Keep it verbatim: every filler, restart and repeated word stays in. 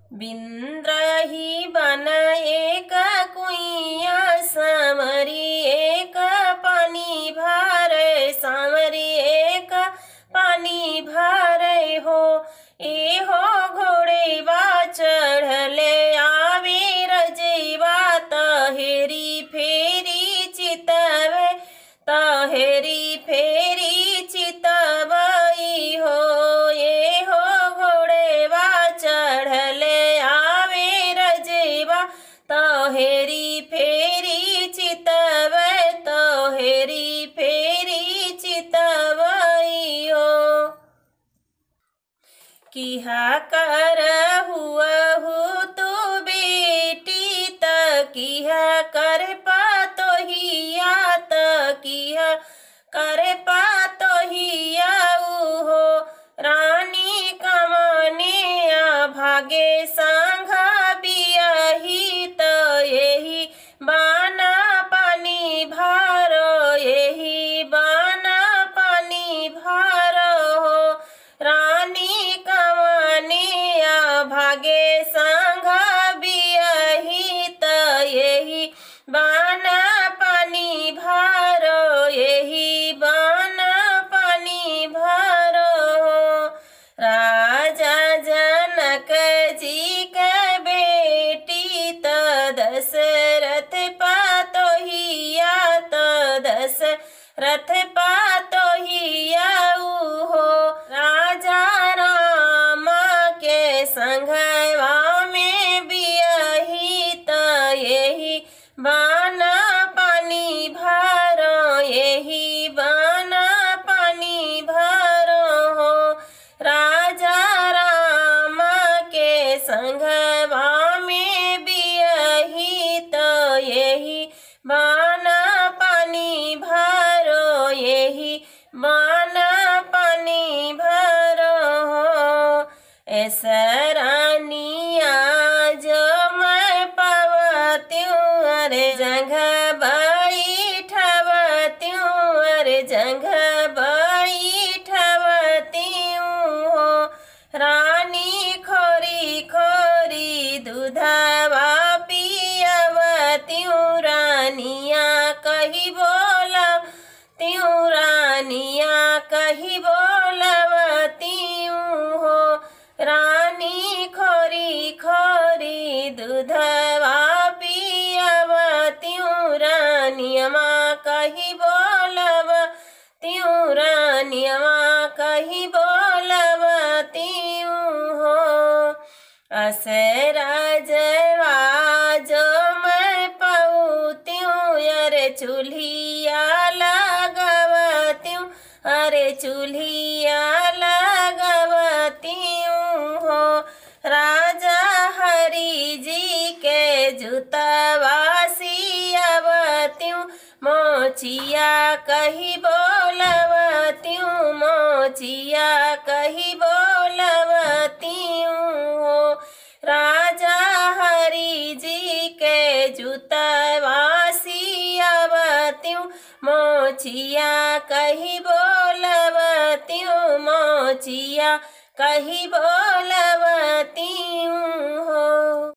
बिंद्रही बन एक कुइया सामरी एक पानी भरे सामरी एक पानी भरे हो। ए हो घोड़ेवा चढ़ले आवे रजेवा तहेरी फेरी चितवे तहेरी फेरी चितवई हो। ए हो घोड़ेवा चढ़ले आवे रजेवा तहेरी फेरी चितवे तहेरी फेरी चितवई हो। किहा कर हुआ हो तो बेटी त किहा कर पातो हिया त किहा कर पातो हिया हो। रानी कमाने आ भागे सांघा बियाही त यही बाना पानी भारो यही बाना पानी भारो हो। रानी कमाने आ भागे सांघा बियाही त यही बाना पानी भारो यही बाना पानी भारो हो। राजा जनक जी के बेटी त दशरथ पातो हिया त दशरथ पातो हिया हो। राजा राम के संघवा में बियाही त यही बाना पानी भरो यही बाना पानी भरो हो। राजा राम के संघवा में बियाही त यही बाना पानी भरो यही बाना पानी भरो हो। ऐसा रानिया जो मैं पावती हूँ अरे जगह बैठवती हूँ अरे जगह बैठवती हूँ। रानी खोरी खोरी दूधवा पियावती हूँ रानिया कही बोला त्यों रानिया कही बोलवती हो। रानी खोरी खोरी दूधवा पियावती हूँ रानिया कही बोलवती हूँ रानिया कही बोलवती हो। असराजवा जो मैं पाऊती हूँ अरे चूल्हिया लगवती हूँ अरे चूल्हिया लगवती हो। राजा हरि जी के जूतवा सियावती हूँ मोचिया कही बोलवती हूँ मोचिया कही बोलवती हूँ। राजा हरि जी के जूतवा सियावती हूँ मोचिया कही बोलवती हूँ मोचिया कही बोलवती हूँ।